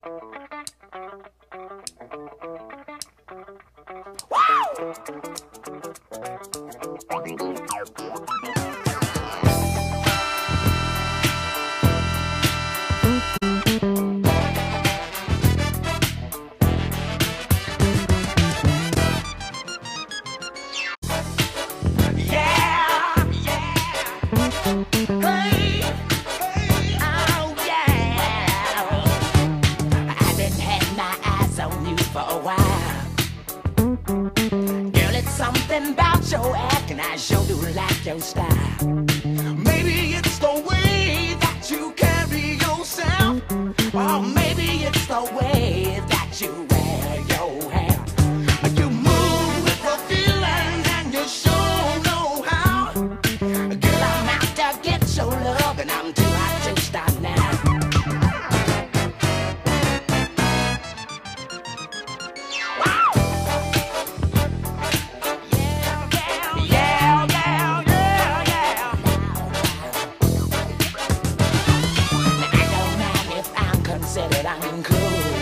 Something about your act, and I sure do like your style. Maybe it's the way that you carry yourself, or maybe it's the way that you wear your hair. You move with the feeling, and you sure know how. Girl, I'm out to get your love, and I'm too hot to stop now. Said that I'm cool.